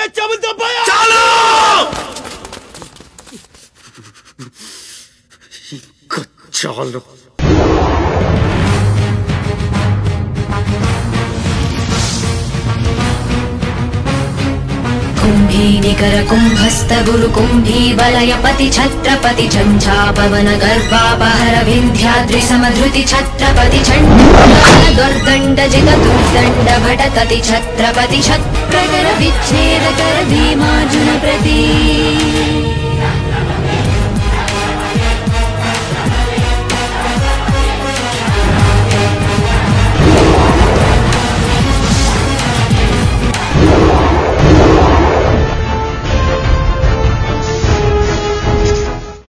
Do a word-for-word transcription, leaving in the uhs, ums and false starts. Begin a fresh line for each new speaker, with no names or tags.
చెబుతా పోయా.
చాలు ఇంకా చాలు.
कुंभीनिकर कुंभस्थ गुरु कुंभी बलयपति छत्रपति झंझापवन गर्वापहर विंध्याद्रि समधृति छत्रपति चंड दुर्दंड जित दुर्दंड भटतति छत्रपति छत्रकर विच्छेदकर भीमार्जुन प्रति